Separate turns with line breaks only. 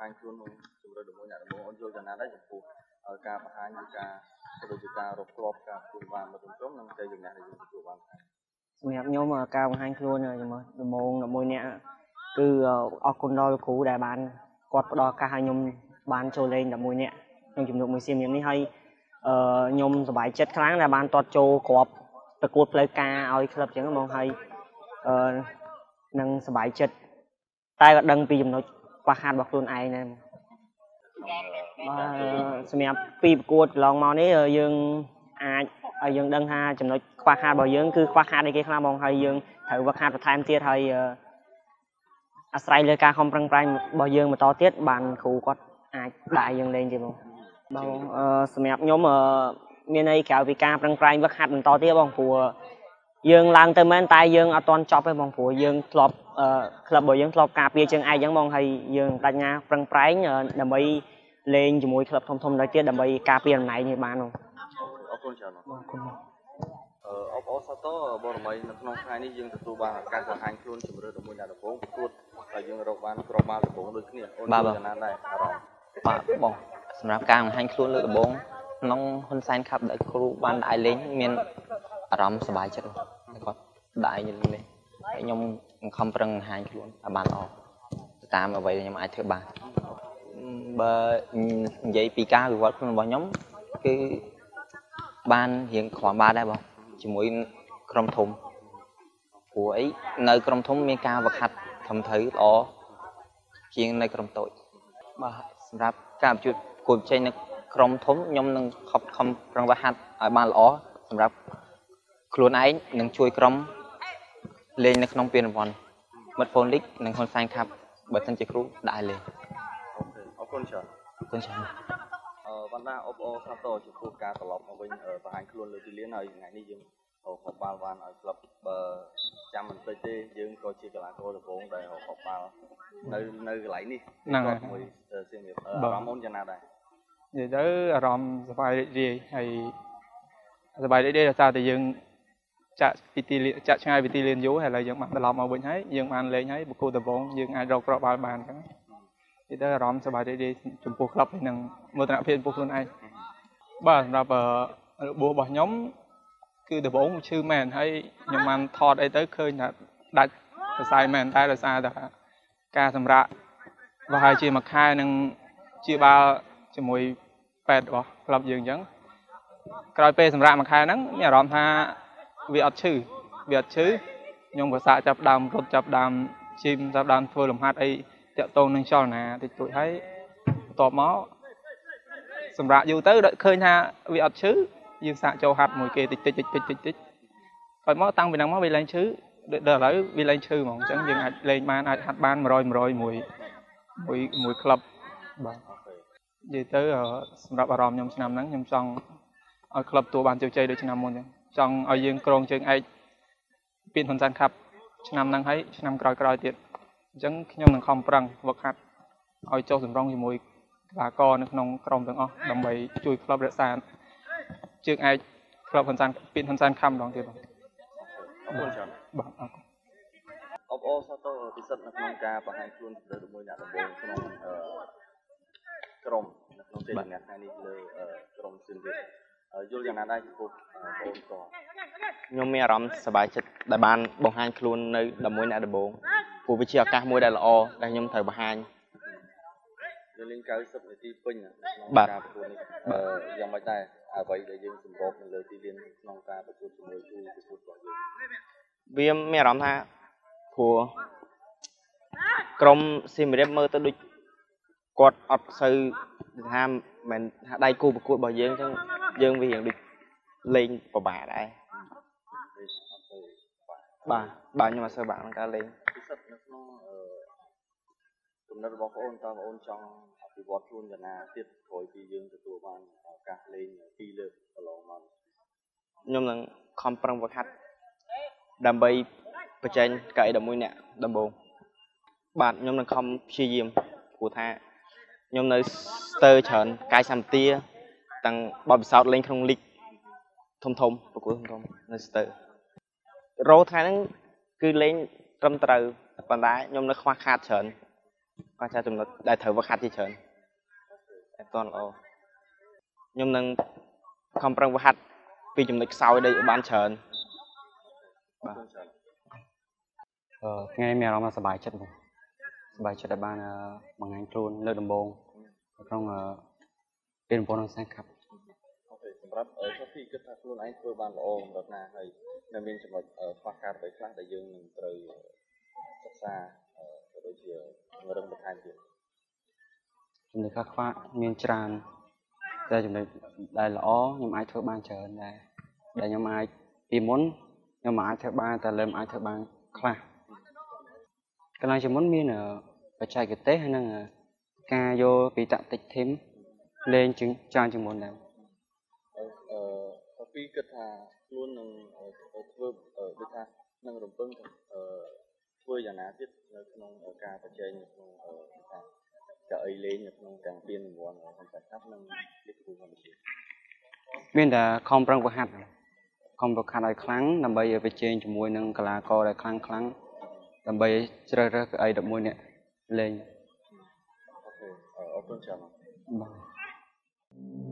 ញខ្លួនក្នុងជំរឿនជាមួយអ្នកដំបងអូនយល់យ៉ាងណាដែរចំពោះការបង្ហាញពីការដូចជាការរកគ្រាប់ការទទួលបានមកត្រឹមនិងជ័យជំនះដែលយើងទទួលបាន
សម្រាប់ខ្ញុំការបង្ហាញខ្លួនដំបងមួយអ្នកគឺអរគុណដល់លោកគ្រូដែលបានគាត់ផ្ដល់ឱកាសឲ្យខ្ញុំបានចូលលេង11នាក់ក្នុងជំនួបមួយសៀមរាបនេះហើយខ្ញុំសប្បាយចិត្តខ្លាំងដែលបានទាត់ចូលគ្រាប់ប្រកួតផ្លូវការឲ្យក្លឹបអញ្ចឹងហ្មងហើយនឹងសប្បាយចិត្តតែក៏ដឹងពីចំណុចខ្វះខាតរបស់ខ្លួនឯងដែរបាទសម្រាប់ពីប្រកួតកន្លងមកនេះយើងអាចឲ្យយើងដឹងថាចំណុចខ្វះខាតរបស់យើងគឺខ្វះខាតអីគេខ្លះហ្មងហើយយើងត្រូវវឹកហាត់បន្ថែមទៀតហើយអាស្រ័យលើការខំប្រឹងប្រែងរបស់យើងបន្តទៀតបានគ្រូគាត់អាចដាក់យើងលេងទៀតបងសម្រាប់ខ្ញុំមានន័យក្រៅពីការប្រឹងប្រែងវឹកហាត់បន្តទៀតបងព្រោះយើងឡើងទៅមែនតែយើងអត់ទាន់ចប់ទេបងព្រោះយើងធ្លាប់ក្លឹបរបស់យើងធ្លាប់ការពារជើងឯកអញ្ចឹងបងហើយយើងបញ្ញាប្រឹងប្រែងដើម្បីលេងជាមួយក្លឹបធំៗដល់ទៀតដើម្បីការពារតំណែងនេះបានបង
អរគុណច្រើនអរគុណអបអរសាទរបរមីនៅក្នុងថ្ងៃនេះយើងទទួលបានឱកាសបង្ហាញខ្លួនជំរឿនជាមួយអ្នកដំបងប្រកួតហើយយើងរកបានគ្រាប់បាល់ដំបងដូចគ្នាអូនយល់យ៉ាងណាដែរអារម្មណ៍
បាទបងសម្រាប់ការបង្ហាញខ្លួនលើដំបងក្នុងហ៊ុនសែនខាប់ដែលគ្រូបានដាក់ឲ្យលេងមានអារម្មណ៍សប្បាយចិត្តគាត់ដាក់ឲ្យលេងហើយខ្ញុំខំប្រឹងបង្ហាញខ្លួនឲ្យបានល្អតាមអ្វីដែលខ្ញុំអាចធ្វើបានបើនិយាយពីការវិវត្តខ្លួនរបស់ខ្ញុំគឺបានរៀងគ្រាន់បានដែរបងជាមួយក្រុមធំព្រោះអីនៅក្រុមធំមានការវឹកហាត់ត្រឹមត្រូវល្អជាងនៅក្រុមតូចបាទសម្រាប់ការប្រជែងគួរចេញនៅក្រុមធំខ្ញុំនឹងខំប្រឹងវឹកហាត់ឲ្យបានល្អសម្រាប់ខ្លួនឯងនឹងជួយក្រុមលេងនៅក្នុងពានរង្វាន់មិត្តភូមិលីកនិងហ៊ុនសែនខាប់បើសិនជាគ្រូដាក់ឲ្យលេង
អរគុណច្រើន
អរគុណច្រើន
បណ្ដាអបអរសាទរចំពោះការត្រឡប់មកវិញបង្ហាញខ្លួនលើទីលានហើយថ្ងៃនេះយើងហកបាល់បានឲ្យក្លឹបបើចាំមិនតិចទេយើងក៏ជាកីឡាករដំបូងដែលហកបាល់នៅកន្លែងនេះ
ហ្នឹងហើយ
មួយសៀមរាបអារម្មណ៍អូនយ៉ាងណាដែរ
និយាយទៅអារម្មណ៍សប្បាយរីករាយហើយសប្បាយរីករាយដោយសារតែយើងចាក់ឆ្ងាយពីទីលានយូរហើយឥឡូវយើងបានត្រឡប់មកវិញហើយយើងបានលេងហើយប្រកួតដំបូងយើងអាចរកគ្រាប់បាល់បានអញ្ចឹងនិយាយទៅអារម្មណ៍សប្បាយរីករាយចំពោះក្លឹបហើយនឹងមោទនភាពចំពោះខ្លួនឯងបាទសម្រាប់របួសរបស់ខ្ញុំគឺដំបូងឈឺមែនហើយខ្ញុំបានថតអីទៅឃើញថាដាច់សរសៃមែនតែដោយសារតែការសម្រាកប្រហែលជាមួយខែនឹងជាបាល់ជាមួយពេទ្យរបស់ក្លឹបយើងអញ្ចឹងក្រោយពេលសម្រាកមួយខែហ្នឹងមានអារម្មណ៍ថាវាអត់ឈឺខ្ញុំក៏សាកចាប់ដើមរត់ចាប់ដើមជីមចាប់ដើមធ្វើលំហាត់អីតាក់ទងនឹងចលនាតិចតួចហើយបន្ទាប់មកសម្រាប់យូរទៅឃើញថាវាអត់ឈឺយើងសាកចូលហាត់មួយគេតិចហើយមកតាំងពីហ្នឹងមកវាឡើងឈឺដល់ឥឡូវវាឡើងឈឺហ្មងអញ្ចឹងយើងអាចលេងបានអាចហាត់បាន100មួយក្លឹបបាទនិយាយទៅសម្រាប់អារម្មណ៍ខ្ញុំឆ្នាំហ្នឹងខ្ញុំចង់ឲ្យក្លឹបទទួលបានជោគជ័យដូចឆ្នាំមុនអញ្ចឹងចង់ឲ្យយើងក្រងជើងឯកពានហ៊ុនសែនខាប់ឆ្នាំហ្នឹងហើយឆ្នាំក្រោយទៀតអញ្ចឹងខ្ញុំនឹងខំប្រឹងវឹកហាត់ឲ្យចុះសម្រុងជាមួយកីឡាករនៅក្នុងក្រុមទាំងអស់ដើម្បីជួយក្លឹបរក្សាជើងឯកក្លឹបហ៊ុនសែនពានហ៊ុនសែនខាប់ម្ដងទៀតបង
អរគុណច្រើន
បាទអរគុណ
អបអរសាទរពិសិដ្ឋនៅក្នុងការបង្ហាញខ្លួនជាមួយអ្នកដំបងក្នុងក្រុមក្នុងជ័យជំនះថ្ងៃនេះលើក្រុមសៀមរាបយល់យ៉ាងណាដែរចំពោះបងប្អូន
ខ្ញុំមានអារម្មណ៍សប្បាយចិត្តដែលបានបង្ហាញខ្លួននៅជាមួយអ្នកដំបងព្រោះវាជាឱកាសមួយដែលល្អដែលខ្ញុំត្រូវបង្ហាញ
យើងលេង90នាទីពេញក្នុងការប្រកួតនេះយ៉ាងម៉េចដែរអ្វីដែលយើងសម្របនៅលើទីលានក្នុងការប្រកួតជាមួយគូប្រកួតរបស់យើង
វាមានអារម្មណ៍ថាព្រោះក្រុមសៀមរាបមើលទៅដូចគាត់អត់សូវថាមិនថាដៃគូប្រកួតរបស់យើងអញ្ចឹងយើងវារៀងដូចលេងពិបាកដែរបាទខ្ញុំអត់សូវបាក់ក្នុងការលេង
ពិសិដ្ឋនៅក្នុងគំនិតរបស់បងតើបងចង់អភិវឌ្ឍខ្លួនយ៉ាងណាទៀតក្រោយពីយើងទទួលបានឱកាសលេង2លើកកន្លងមក
ខ្ញុំនឹងខំប្រឹងវឹកហាត់ដើម្បីបញ្ចេញកៅអី11នាក់ដំបូងបាទខ្ញុំនឹងខំព្យាយាមព្រោះថាខ្ញុំនៅស្ទើរច្រើនកាយសម្បទាទាំងបទពិសោធន៍លេងក្នុងលីកធំប្រកួតធំនៅស្ទើររោថ្ងៃហ្នឹងគឺលេងត្រឹមត្រូវប៉ុន្តែខ្ញុំនៅខ្វះខាតច្រើន có cha chúng nó đại thử và khát gì chớn toàn là nhưng nâng không prang và khát vì chúng nó sau đây ban chớn
ngay mẹ nó màสบายចិត្តតែបានបង្ហាញខ្លួនលើកដំបូងក្នុងពេលដំបូងនឹងសាខាប់
សម្រាប់សូហ្វីគិតថាខ្លួនឯងធ្វើបានល្អសម្រាប់ណាហើយនៅមានចំណុចខ្វះខាតអ្វីខ្លះដែលយើងនឹងត្រូវសិក្សាក៏ដូចជារឹងបន្ថែមទៀត
ចំណុចខ្វះមានច្រើនតែចំណុចដែលល្អខ្ញុំអាចធ្វើបានច្រើនដែរដែលខ្ញុំអាចពីមុនខ្ញុំអាចធ្វើបានតែលើមិនអាចធ្វើបានខ្លះកន្លែងជាមុនមានបច្ចេកទេសហើយនឹងការយកពីតាក់តិចធីមលេងច្រើនជាងមុនដែរ
សូហ្វីគិតថាខ្លួននឹងធ្វើដូចថានឹងរំពឹងធ្វើយ៉ាងណាទៀតនៅក្នុងការប្រជែងនៅក្នុងថាកៅអីលេងនៅក្នុងទាំងពានរង្វាន់ក្នុងតែកាប់និងលេខគូកម្ពុជា
មានតែខំប្រឹងប្រហាត់ឲ្យខ្លាំងដើម្បីឲ្យប្រជែងជាមួយនឹងកីឡាករដែលខ្លាំងដើម្បីជ្រើសរើសកៅអី11នាក់លេង
អូខេអរគុណច្រើនបាទ